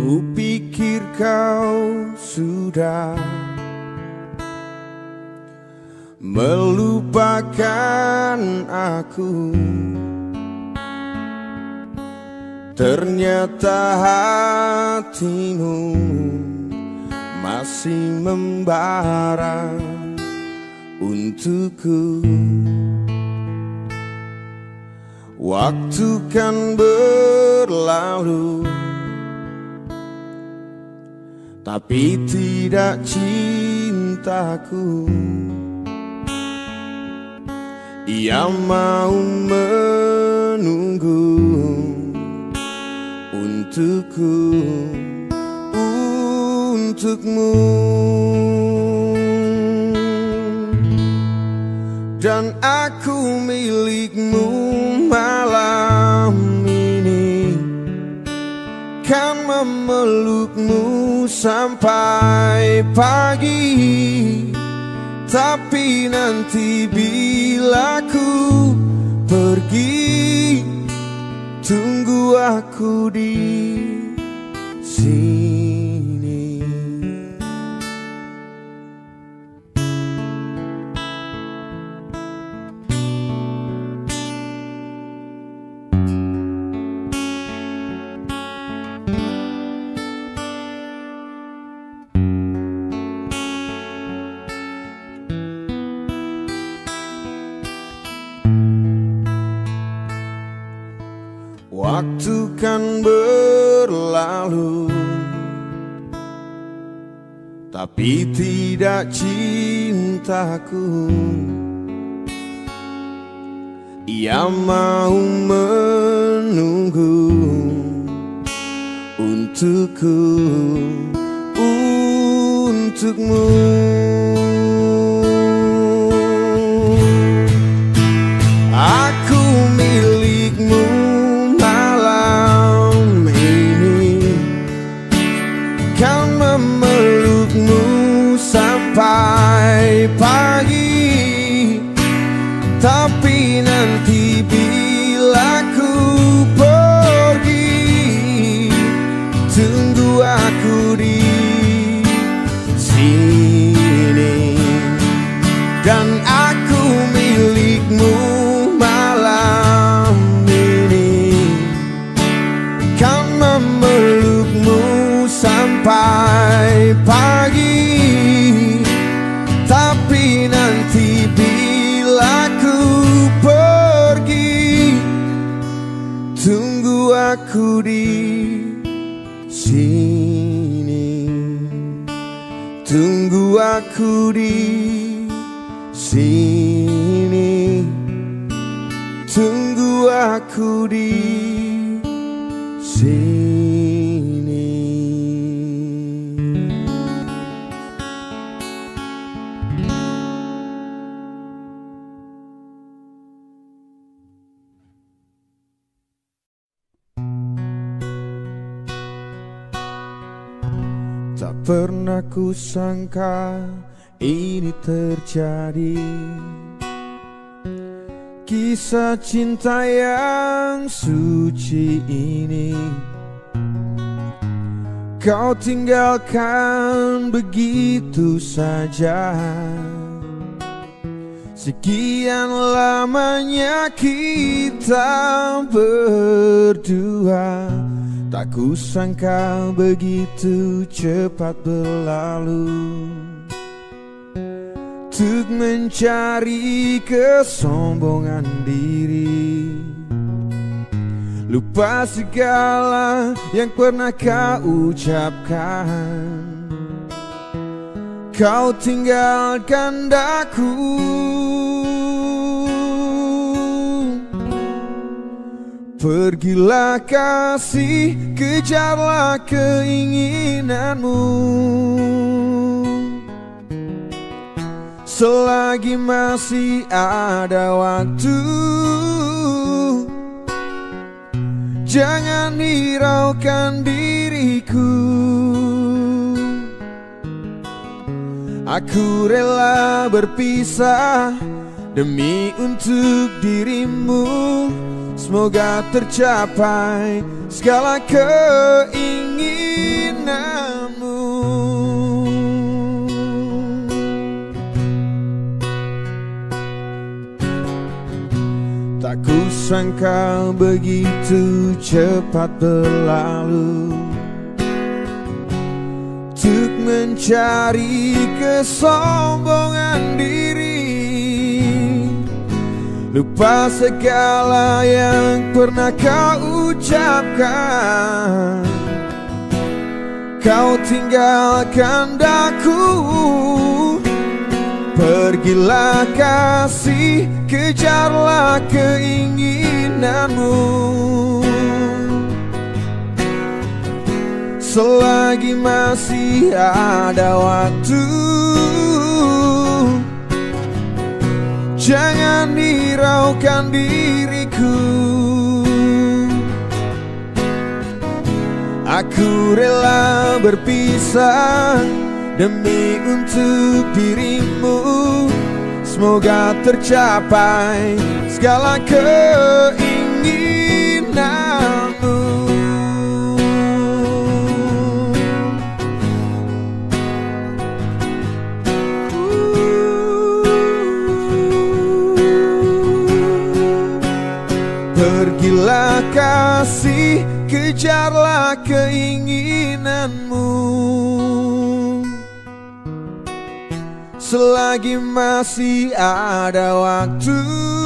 Kupikir kau sudah melupakan aku, ternyata hatimu masih membara untukku. Waktu kan berlalu, tapi tidak cintaku. Ia mau menunggu untukku, untukmu. Dan aku milikmu malam ini, kan memelukmu sampai pagi. Tapi nanti bila ku pergi, tunggu aku di sini. Waktu kan berlalu, tapi tidak cintaku. Ia mau menunggu untukku, untukmu. Aku milikmu malam ini, kan memelukmu sampai pagi. Tapi nanti bila ku pergi, tunggu aku di sini. Dan aku milikmu malam ini, kan memelukmu sampai pagi. Tapi nanti bila ku pergi, tunggu aku di sini. Tunggu aku di sini. Tunggu aku di sini. Tak pernah ku sangka ini terjadi, kisah cinta yang suci ini. Kau tinggalkan begitu saja. Sekian lamanya kita berdua, tak kusangka begitu cepat berlalu. Untuk mencari kesombongan diri, lupa segala yang pernah kau ucapkan. Kau tinggalkan daku, pergilah kasih, kejarlah keinginanmu. Selagi masih ada waktu, jangan hiraukan diriku. Aku rela berpisah demi untuk dirimu. Semoga tercapai segala keinginan. Tak kusangka begitu cepat berlalu untuk mencari kesombongan diri, lupa segala yang pernah kau ucapkan. Kau tinggalkan daku, pergilah kasih, kejarlah keinginanmu. Selagi masih ada waktu, jangan hiraukan diriku. Aku rela berpisah demi untuk dirimu. Semoga tercapai segala keinginanmu. Pergilah kasih, kejarlah keinginanmu. Selagi masih ada waktu,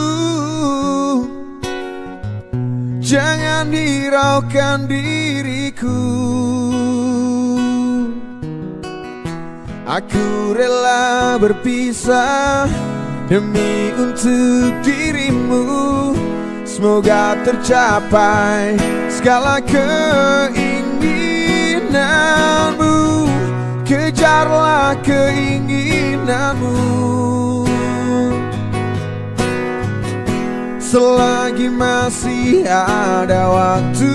jangan hiraukan diriku. Aku rela berpisah demi untuk dirimu. Semoga tercapai segala keinginanmu. Kejarlah keinginanmu. Selagi masih ada waktu,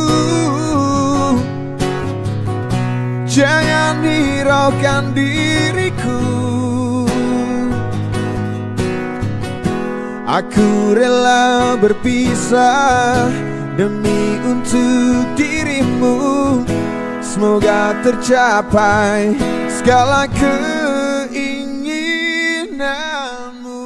jangan hiraukan diriku. Aku rela berpisah demi untuk dirimu. Semoga tercapai segala keinginanmu.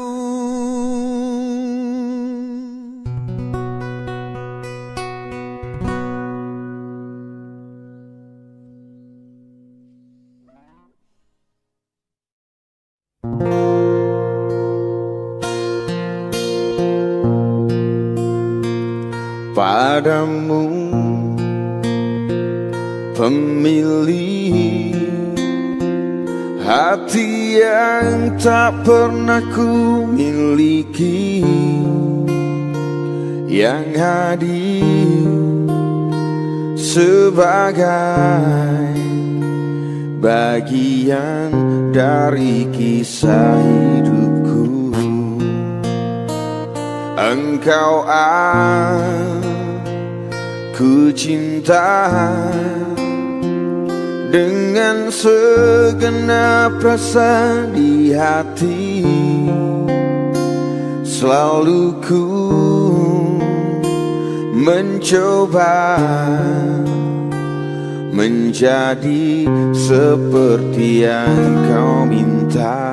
Padamu pemilih hati yang tak pernah ku miliki, yang hadir sebagai bagian dari kisah hidupku. Engkau aku cinta dengan segenap rasa di hati. Selalu ku mencoba menjadi seperti yang kau minta.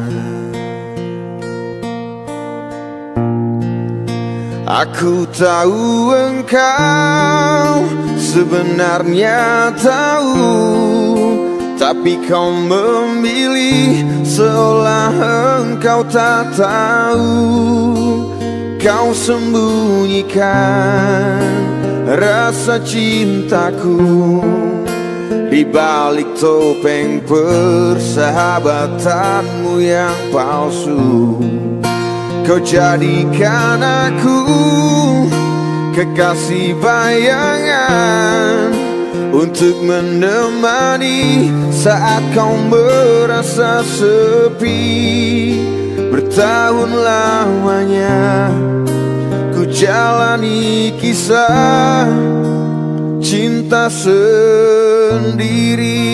Aku tahu engkau sebenarnya tahu, tapi kau memilih seolah engkau tak tahu. Kau sembunyikan rasa cintaku di balik topeng persahabatanmu yang palsu. Kau jadikan aku kekasih bayangan untuk menemani saat kau merasa sepi. Bertahun lamanya ku jalani kisah cinta sendiri.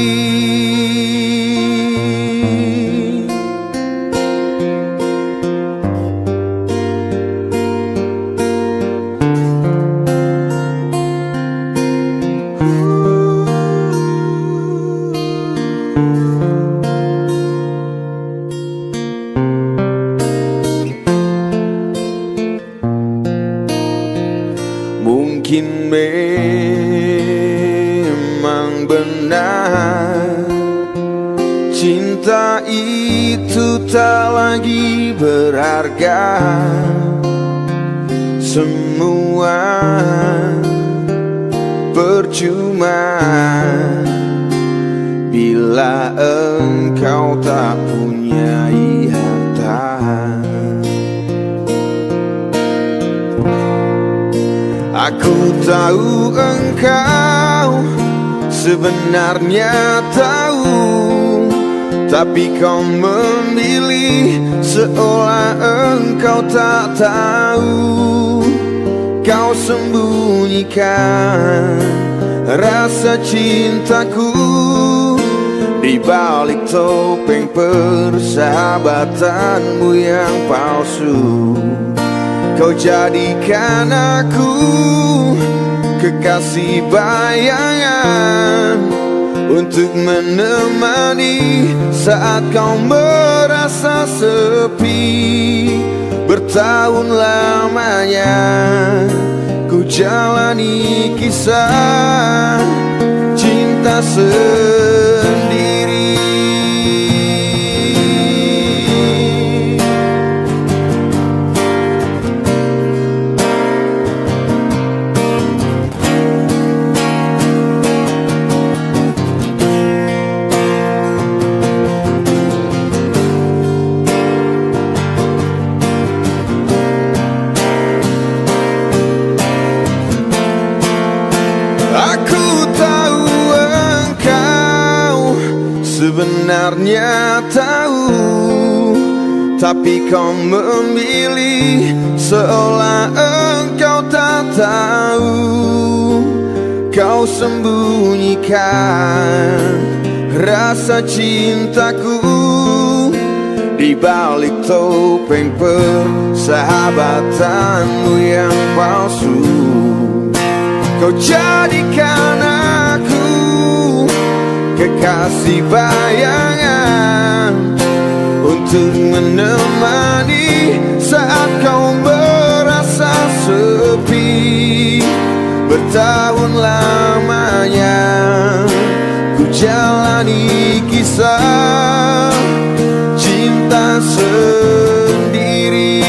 itu tak lagi berharga. Semua percuma bila engkau tak punya harta. Aku tahu engkau sebenarnya tahu, tapi kau memilih seolah engkau tak tahu. Kau sembunyikan rasa cintaku di balik topeng persahabatanmu yang palsu. Kau jadikan aku kekasih bayangan untuk menemani saat kau merasa sepi. Bertahun lamanya ku jalani kisah cinta sendiri. Sebenarnya tahu, tapi kau memilih seolah engkau tak tahu. Kau sembunyikan rasa cintaku di balik topeng persahabatanmu yang palsu. Kau jadikan aku kekasih bayangan untuk menemani saat kau merasa sepi. Bertahun lamanya ku jalani kisah cinta sendiri.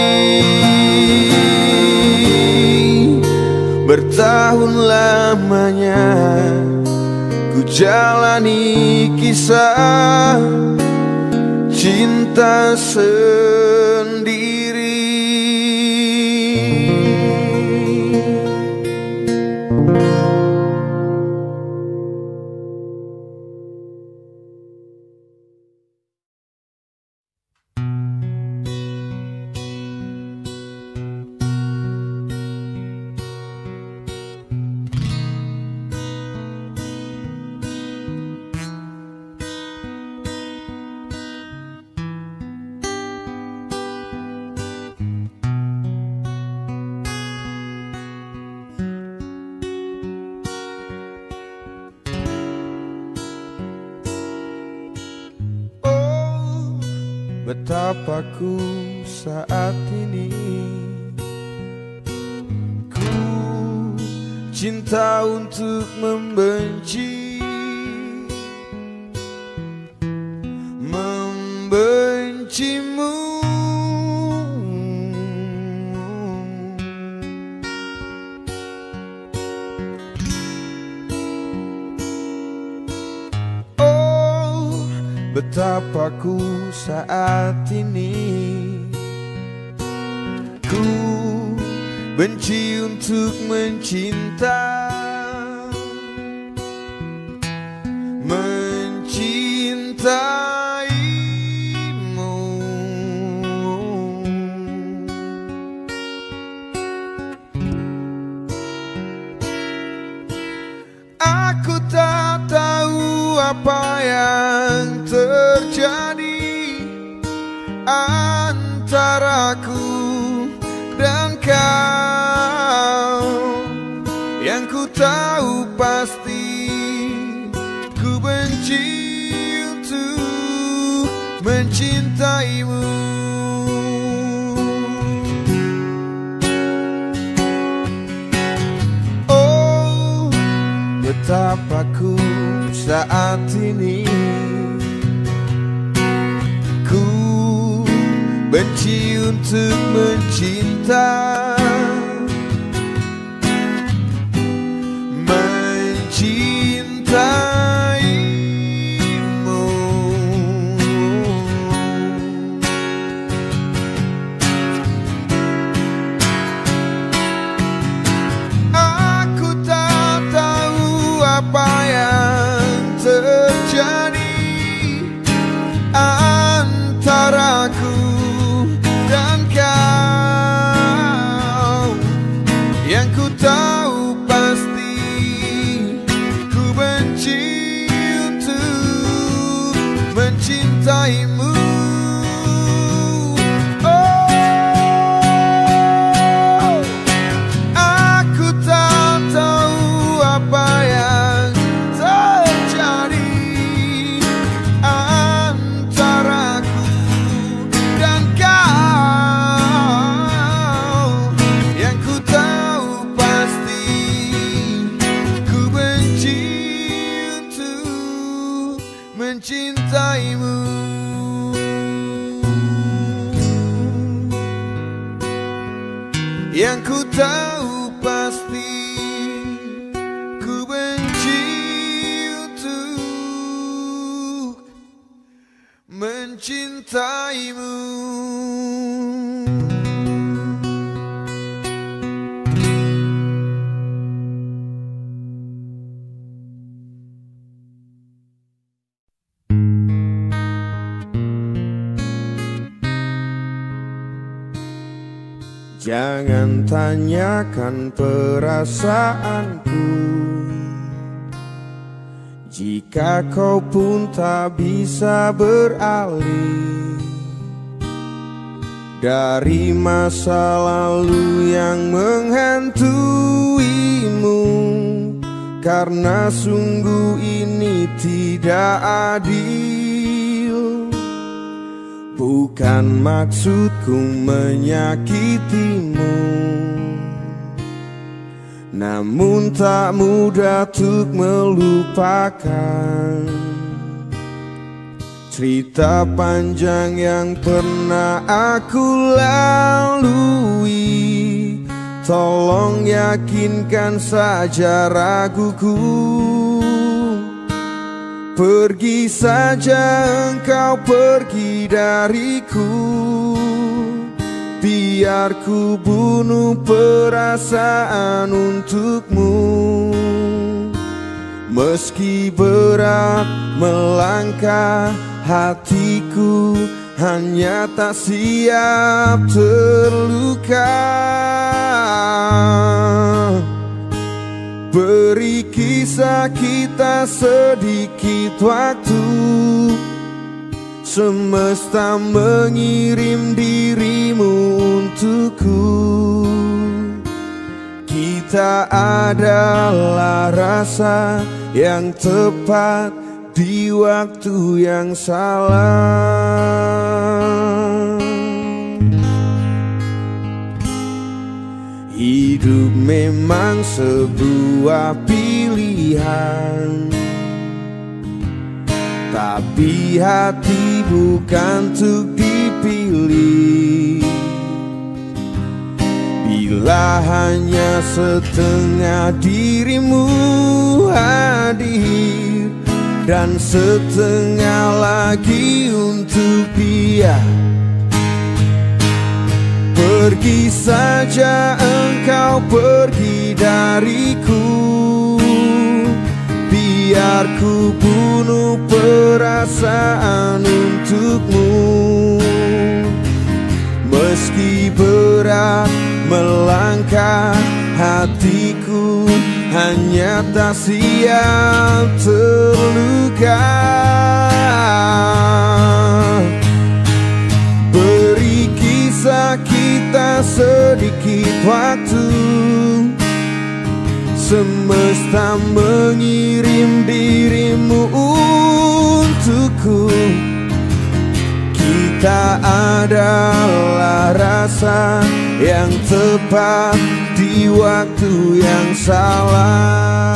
Bertahun lamanya ku jalani kisah cinta sendiri. Betapa ku saat ini ku cinta untuk membenci, membencimu. Betapa ku saat ini ku benci untuk mencinta, mencintaimu. Aku tak tahu apa yang terjadi antaraku dan kau. Yang ku tahu pasti ku benci untuk mencintaimu. Oh, betapa ku saat ini benci untuk mencinta, mencintaimu. Aku tak tahu apa yang terjadi antaraku dan kau. Yang ku tahu pasti ku benci untuk mencintaimu. Oh, aku tak tahu apa yang terjadi antaraku dan kau. Yang ku tahu pasti ku benci untuk mencintaimu. Yang ku tahu pasti ku benci untuk mencintaimu. Jangan tanyakan perasaanku, jika kau pun tak bisa beralih dari masa lalu yang menghantuimu. Karena sungguh ini tidak adil. Bukan maksudku menyakitimu, namun tak mudah untuk melupakan cerita panjang yang pernah aku lalui. Tolong yakinkan saja raguku. Pergi saja engkau, pergi dariku. Biar ku bunuh perasaan untukmu. Meski berat melangkah, hatiku hanya tak siap terluka. Beri kisah kita sedikit waktu. Semesta mengirim dirimu untukku. Kita adalah rasa yang tepat di waktu yang salah. Hidup memang sebuah pilihan, tapi hati bukan untuk dipilih. Bila hanya setengah dirimu hadir dan setengah lagi untuk dia, pergi saja engkau, pergi dariku. Biar ku bunuh perasaan untukmu. Meski berat melangkah, hatiku hanya tak siap terluka. Beri kisah kita sedikit waktu. Semesta mengirim dirimu untukku. Kita adalah rasa yang tepat di waktu yang salah.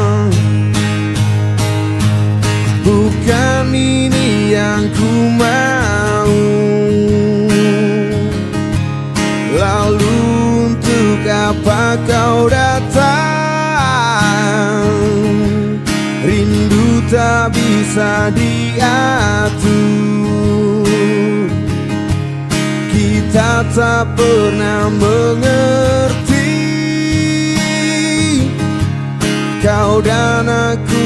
Bukan ini yang ku mau. bisa diatur. Kita tak pernah mengerti, kau dan aku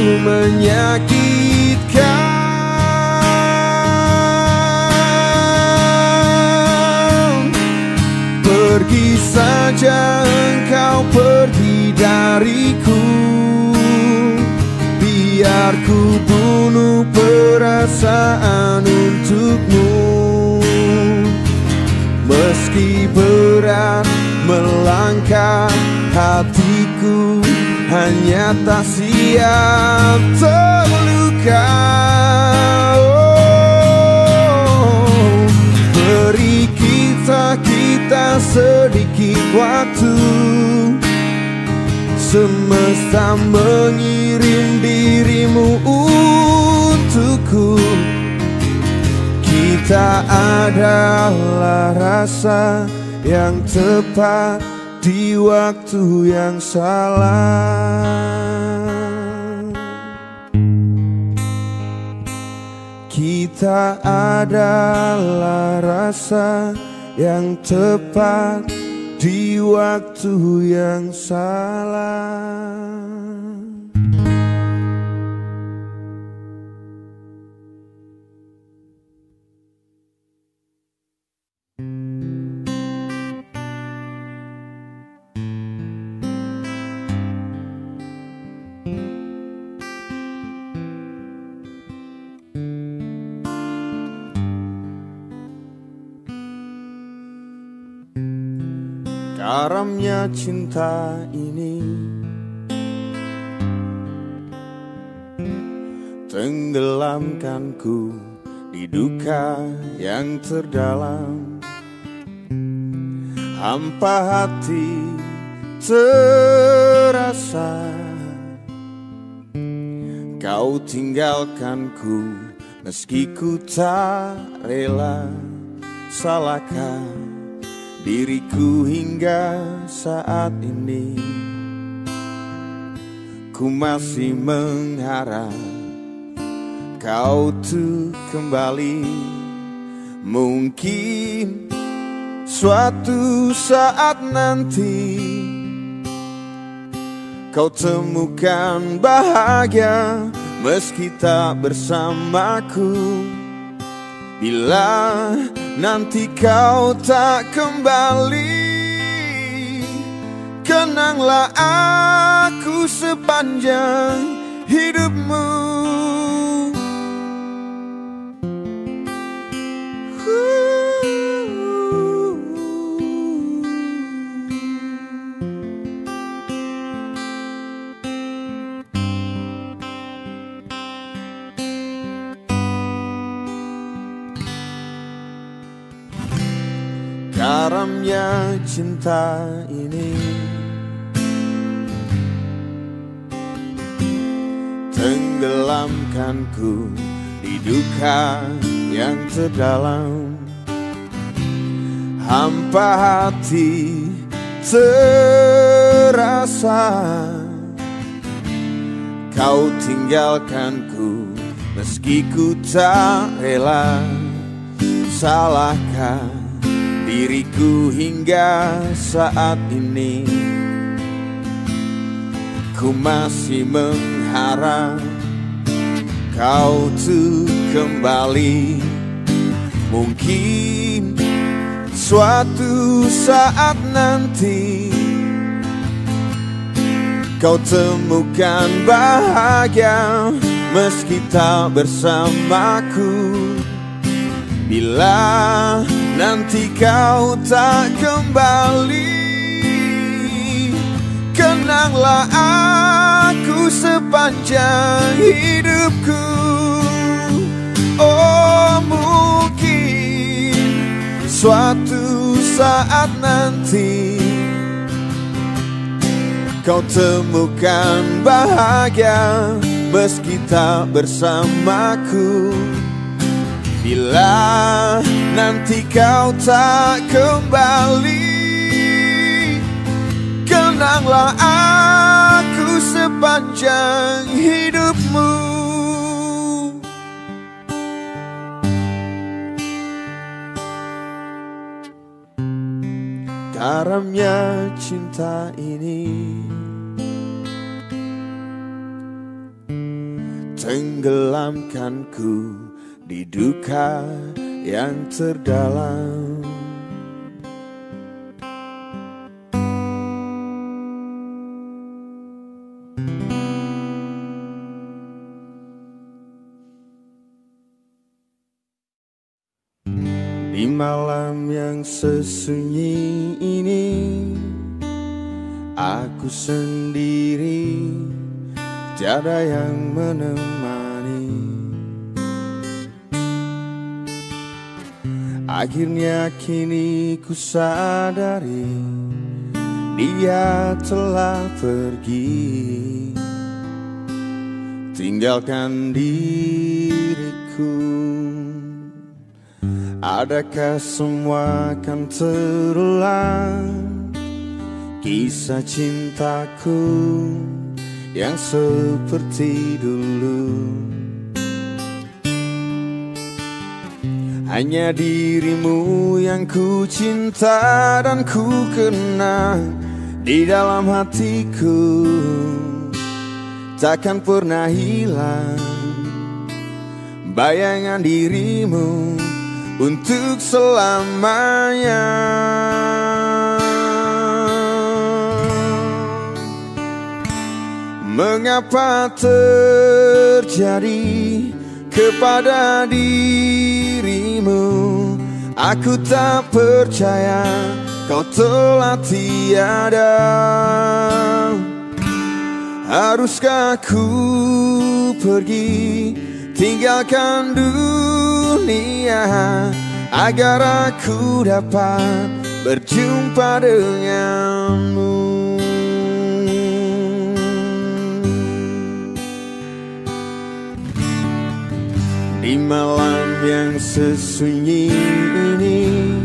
menyakitkan. Pergi saja engkau, pergi dariku, biar ku bunuh perasaan untukmu. Meski berat melangkah, hatiku hanya tak siap terluka. Oh, beri kita sedikit waktu. Semesta mengirim dirimu untukku. Kita adalah rasa yang tepat di waktu yang salah. Kita adalah rasa yang tepat di waktu yang salah. Karamnya cinta ini tenggelamkanku di duka yang terdalam. Hampa hati terasa, kau tinggalkanku meski ku tak rela. Salahkah diriku hingga saat ini? Ku masih mengharap kau tuh kembali. Mungkin suatu saat nanti kau temukan bahagia meski tak bersamaku. Bila nanti kau tak kembali, kenanglah aku sepanjang hidupmu. Karamnya cinta ini tenggelamkanku di duka yang terdalam. Hampa hati terasa, kau tinggalkanku meski ku tak rela. Salahkah diriku hingga saat ini? Ku masih mengharap kau tuh kembali. Mungkin suatu saat nanti kau temukan bahagia meski tak bersamaku. Bila nanti kau tak kembali, kenanglah aku sepanjang hidupku. Oh, mungkin suatu saat nanti kau temukan bahagia meski tak bersamaku. Bila nanti kau tak kembali, kenanglah aku sepanjang hidupmu. karamnya cinta ini tenggelamkanku di duka yang terdalam. Di malam yang sesunyi ini aku sendiri, tiada yang menemani. Akhirnya kini ku sadari dia telah pergi, tinggalkan diriku. Adakah semua akan terulang, kisah cintaku yang seperti dulu? Hanya dirimu yang ku cinta dan ku kenang di dalam hatiku, takkan pernah hilang bayangan dirimu untuk selamanya. Mengapa terjadi kepada dirimu? Aku tak percaya kau telah tiada. Haruskah ku pergi tinggalkan dunia agar aku dapat berjumpa denganmu? Di malam yang sesunyi ini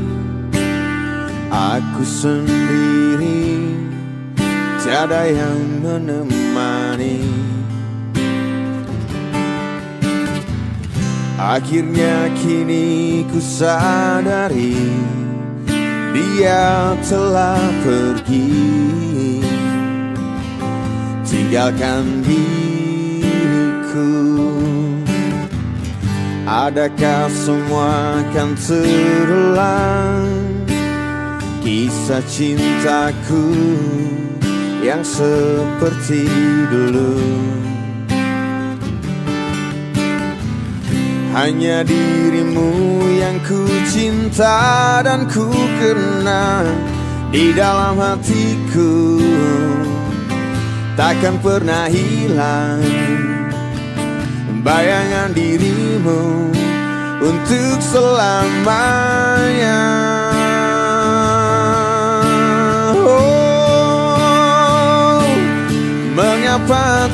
aku sendiri, tiada yang menemani. Akhirnya kini ku sadari dia telah pergi, tinggalkan diriku. Adakah semua akan terulang, kisah cintaku yang seperti dulu? Hanya dirimu yang ku cinta dan ku kenang di dalam hatiku, takkan pernah hilang bayangan dirimu untuk selamanya. Oh, mengapa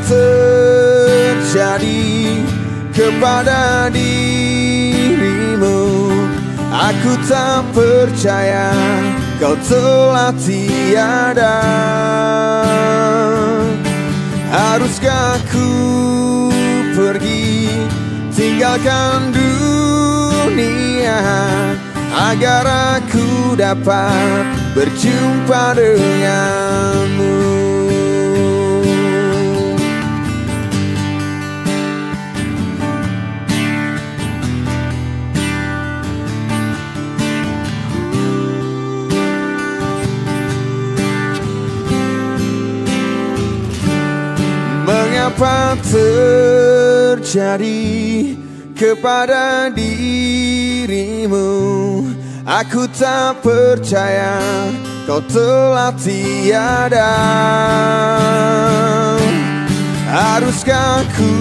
terjadi kepada dirimu? Aku tak percaya kau telah tiada. Haruskah ku pergi tinggalkan dunia agar aku dapat berjumpa denganmu? Mengapa terjadi kepada dirimu? Aku tak percaya kau telah tiada. Haruskah ku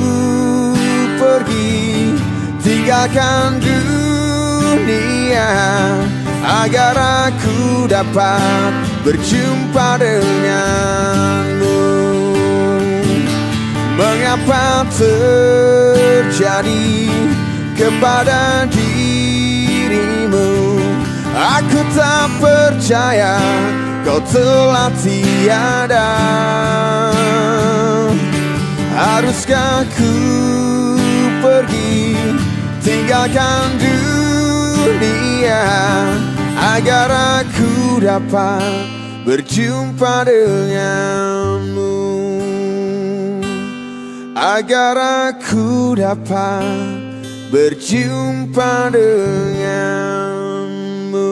pergi tinggalkan dunia agar aku dapat berjumpa denganmu? Mengapa terjadi kepada dirimu? Aku tak percaya kau telah tiada. Haruskah ku pergi tinggalkan dunia agar aku dapat berjumpa denganmu, agar aku dapat berjumpa denganmu.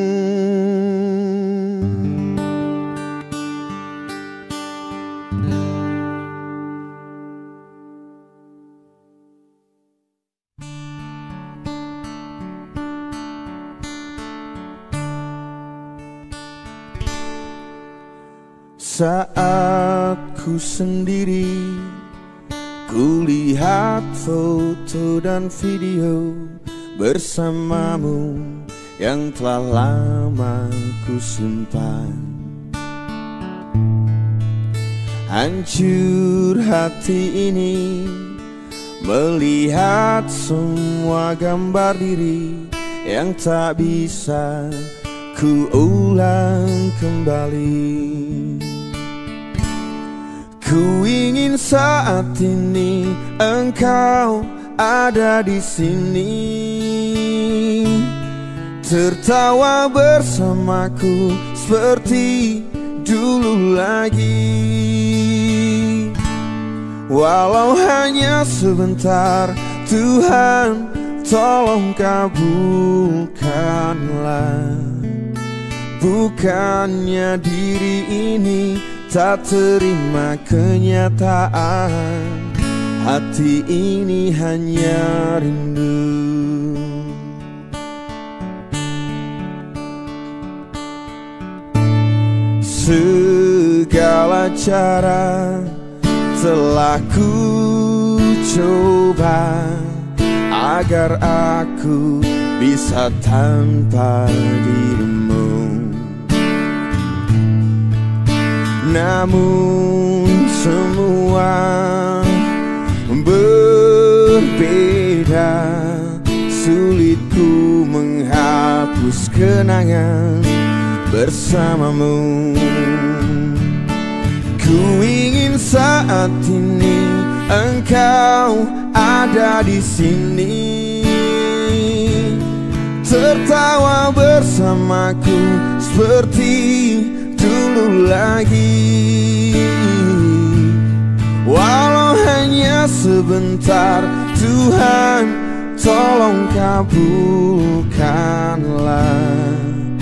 Saat ku sendiri, ku lihat foto dan video bersamamu yang telah lama ku simpan. Hancur hati ini melihat semua gambar diri yang tak bisa ku ulang kembali. Ku ingin saat ini engkau ada di sini, tertawa bersamaku seperti dulu lagi. Walau hanya sebentar, Tuhan tolong kabulkanlah. Bukannya diri ini tak terima kenyataan, hati ini hanya rindu. Segala cara telah ku coba agar aku bisa tanpa dirimu. Namun semua berbeda, sulit ku menghapus kenangan bersamamu. Ku ingin saat ini engkau ada di sini, tertawa bersamaku seperti dulu lagi. Walau hanya sebentar, Tuhan tolong kabulkanlah.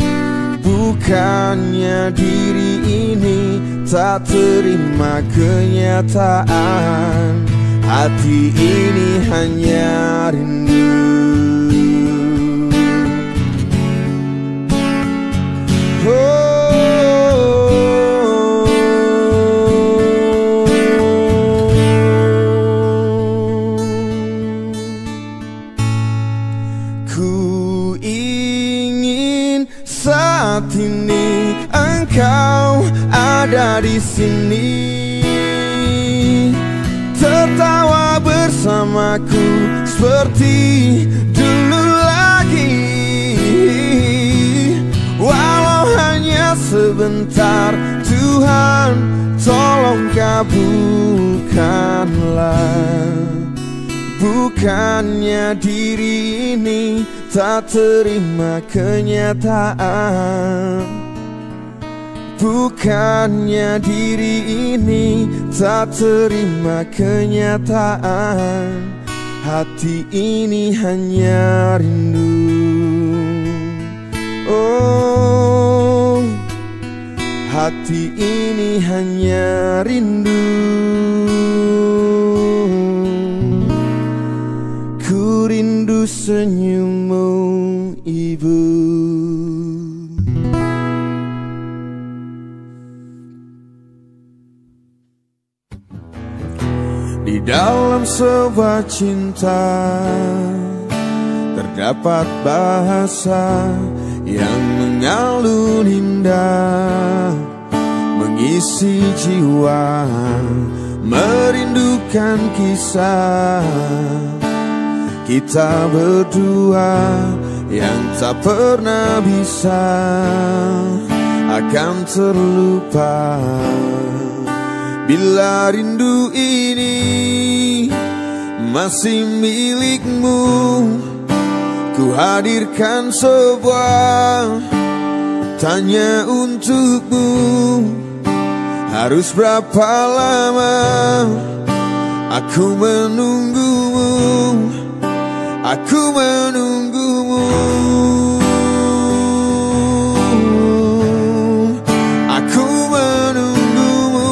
Bukannya diri ini tak terima kenyataan, hati ini hanya rindu. Ku ingin saat ini engkau ada di sini, tertawa bersamaku seperti dulu lagi. Walau hanya sebentar, Tuhan tolong kabulkanlah. Bukannya diri ini tak terima kenyataan, bukannya diri ini tak terima kenyataan, hati ini hanya rindu. Oh, hati ini hanya rindu. Ku rindu senyummu, Ibu. Di dalam sebuah cinta terdapat bahasa yang mengalun indah, mengisi jiwa, merindukan kisah kita berdua yang tak pernah bisa akan terlupa. Bila rindu ini masih milikmu, ku hadirkan sebuah tanya untukmu. Harus berapa lama aku menunggumu, aku menunggumu, aku menunggumu.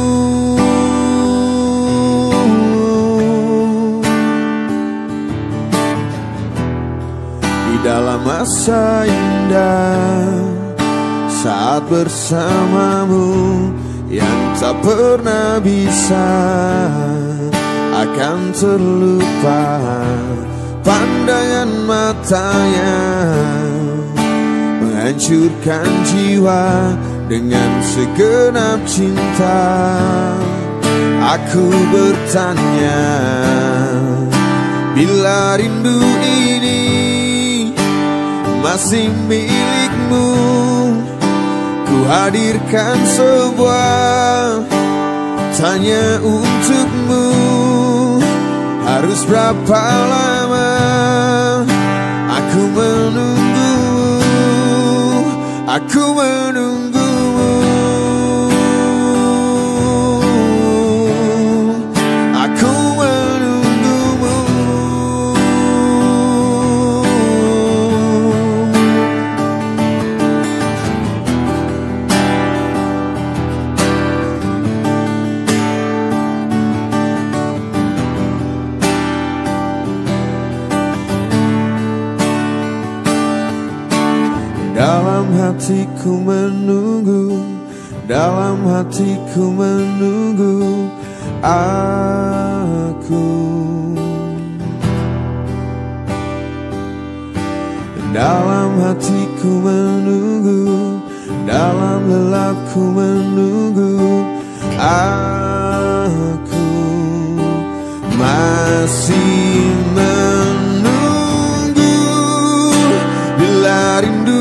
Di dalam masa indah saat bersamamu, yang tak pernah bisa akan terlupa. Pandangan matanya menghancurkan jiwa dengan segenap cinta. Aku bertanya, bila rindu ini masih milikmu, ku hadirkan sebuah tanya untukmu. Harus berapa lama aku menunggumu, aku menunggumu, aku menunggumu. Dalam hatiku menunggu, dalam hatiku menunggu aku. Dalam hatiku menunggu, dalam lelapku menunggu aku. Masih menunggu, bila rindu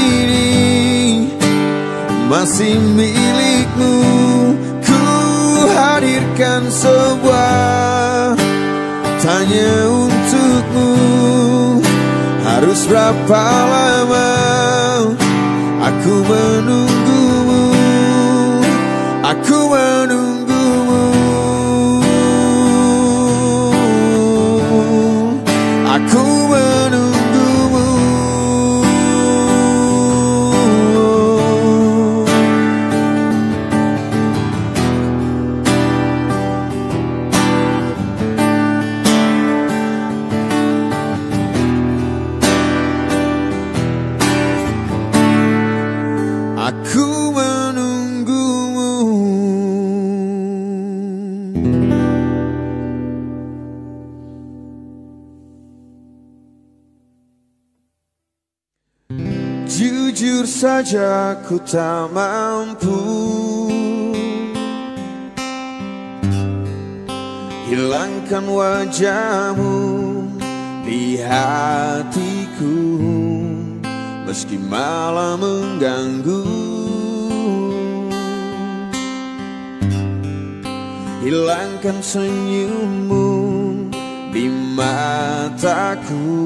masih milikmu, ku hadirkan sebuah tanya untukmu. Harus berapa lama aku menunggumu, aku menunggumu, aku menunggumu. Aku menunggumu. Jujur saja ku tak mampu hilangkan wajahmu di hatiku, meski malah mengganggu. Hilangkan senyummu di mataku,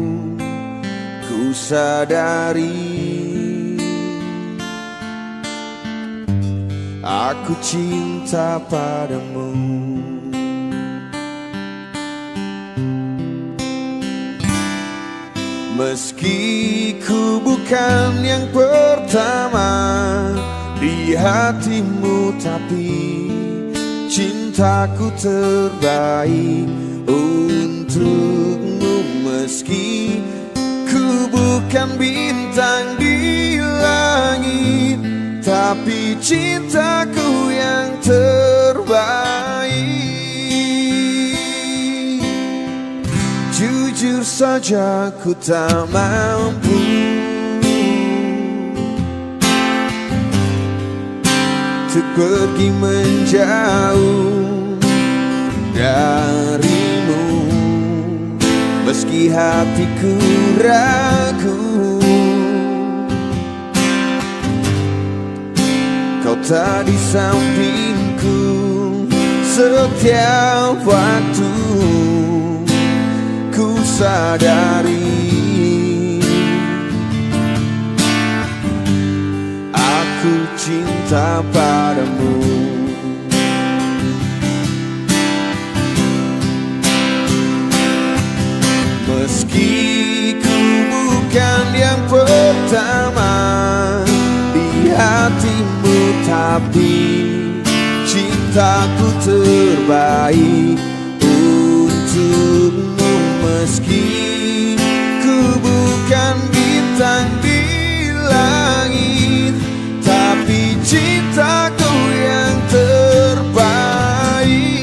ku sadari aku cinta padamu. Meski ku bukan yang pertama di hatimu, tapi cintaku terbaik untukmu. Meski ku bukan bintang di langit, tapi cintaku yang terbaik. Jujur saja ku tak mampu untuk pergi menjauh darimu, meski hatiku ragu. Kau tak di sampingku setiap waktu. Ku sadari cinta padamu. Meski ku bukan yang pertama di hatimu, tapi cintaku terbaik untukmu. Meski ku bukan bintang di langit, tapi cintaku yang terbaik.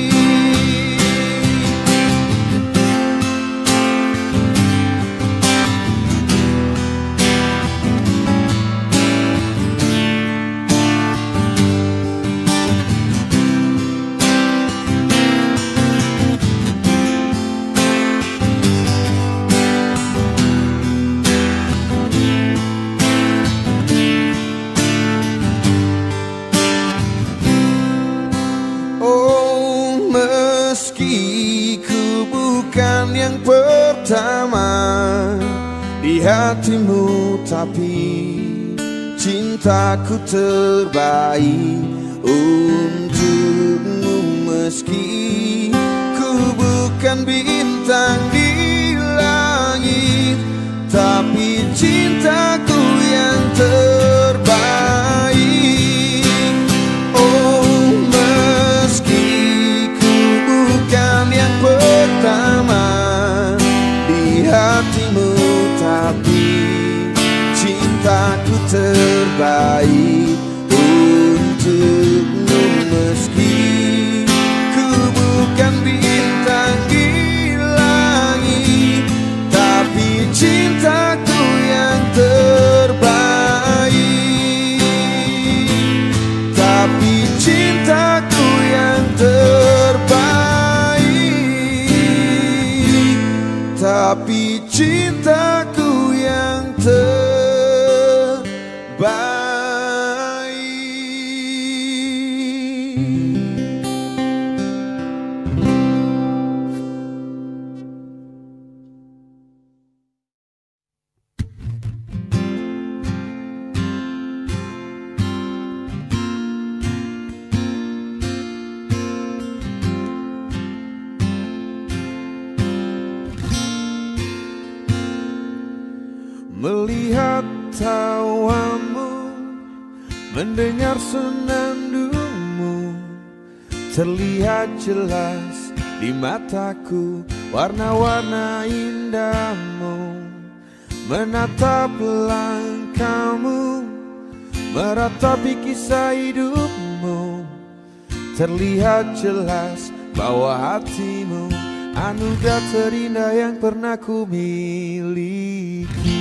Meski ku bukan yang pertama di hatimu, tapi cintaku terbaik untukmu. Meski ku bukan bintang di langit, tapi cintaku yang terbaik. Pertama di hatimu, tapi cintaku terbaik untukmu. Meski ku bukan bintang di langit, tapi cintaku yang terbaik. Tapi cintaku yang terbaik. Tapi cintaku yang terbaik. Melihat tawamu, mendengar senandungmu, terlihat jelas di mataku warna-warna indahmu. Menatap langkahmu, meratapi kisah hidupmu, terlihat jelas bahwa hatimu anugerah terindah yang pernah ku miliki.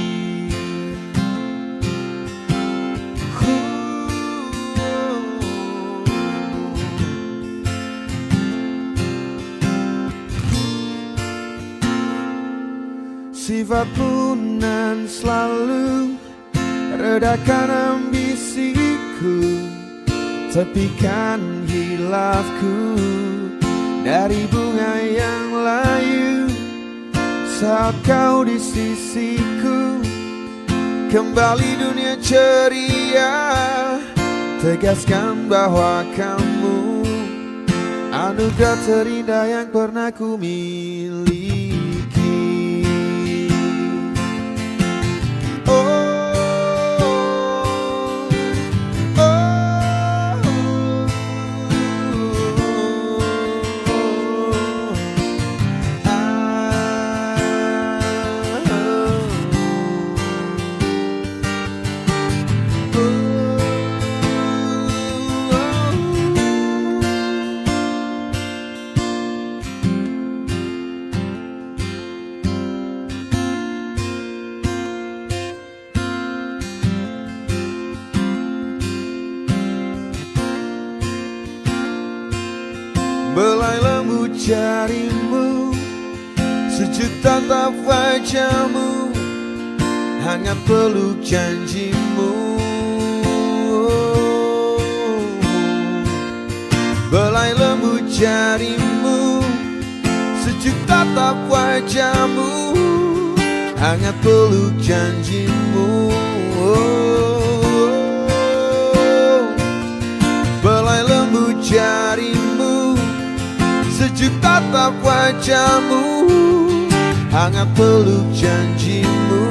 Sifatmu nan selalu redakan ambisiku, tepikan hilafku dari bunga yang layu. Saat kau di sisiku, kembali dunia ceria, tegaskan bahwa kamu anugerah terindah yang pernah ku miliki. Belai lembut jarimu, sejuk tatap wajahmu, hangat peluk janjimu. Belai lembut jarimu, sejuk tatap wajahmu, hangat peluk janjimu. carimu, sejuk tatap wajahmu, hangat peluk janjimu.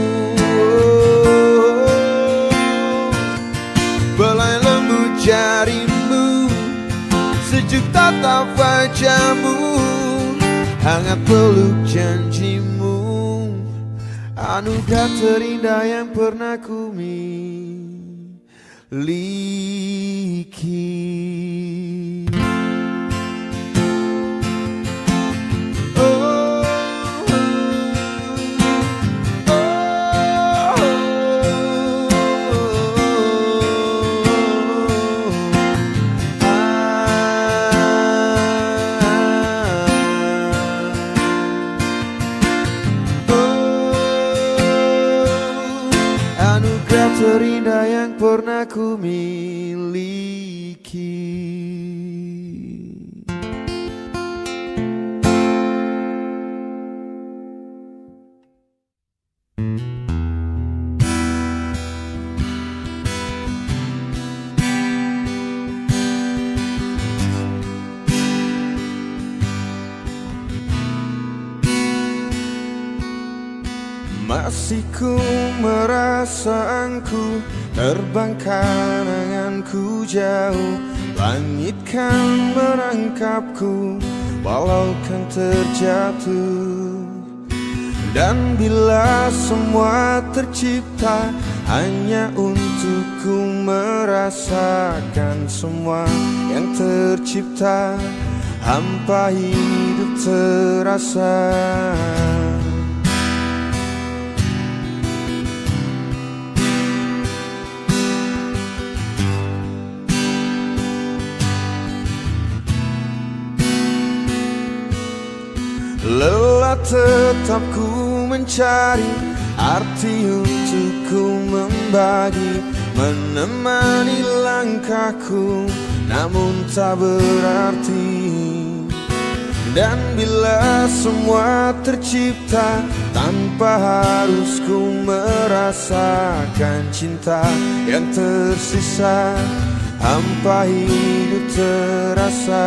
Belai lembut jarimu, sejuk tatap wajahmu, hangat peluk janjimu. Anugerah terindah yang pernah ku miliki. Anugerah terindah yang pernah ku miliki. Masih ku merasa engku terbang kenanganku jauh, langit kan merangkapku walau kan terjatuh. Dan bila semua tercipta hanya untukku merasakan semua yang tercipta, hampa hidup terasa. Lelah tetap ku mencari arti untuk ku membagi, menemani langkahku namun tak berarti. Dan bila semua tercipta tanpa harus ku merasakan cinta yang tersisa, hampa hidup terasa.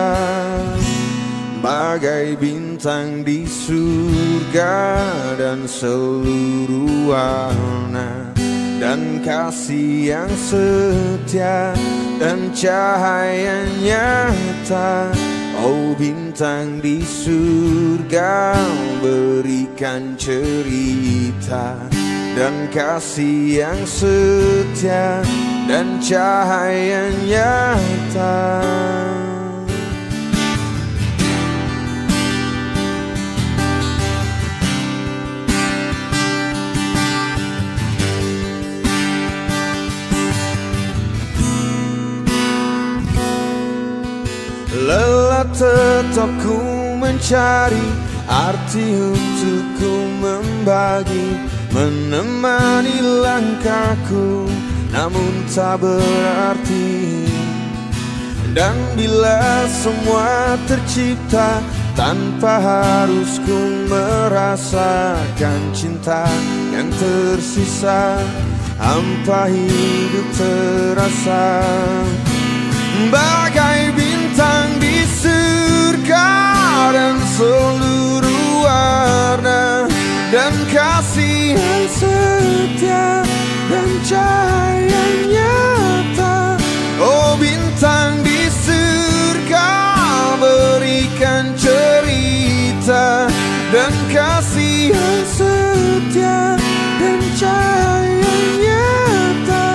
Bagai bintang di surga dan seluruh warna, dan kasih yang setia dan cahaya nyata. Oh bintang di surga, berikan cerita dan kasih yang setia dan cahaya nyata. Lelah tetap ku mencari arti untuk ku membagi, menemani langkahku namun tak berarti. Dan bila semua tercipta tanpa harus ku merasakan cinta yang tersisa, hampa hidup terasa. Bagai bintang di surga dan seluruh warna, dan kasih yang setia dan cahaya nyata. Oh bintang di surga, berikan cerita dan kasih yang setia dan cahaya nyata.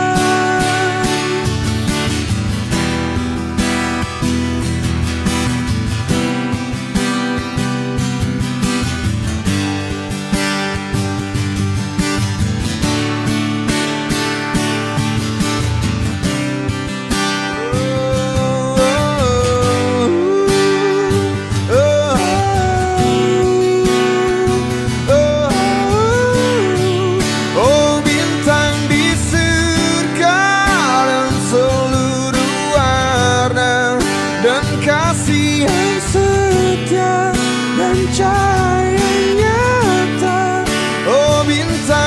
Kasih yang setia dan cahaya nyata. Oh bintang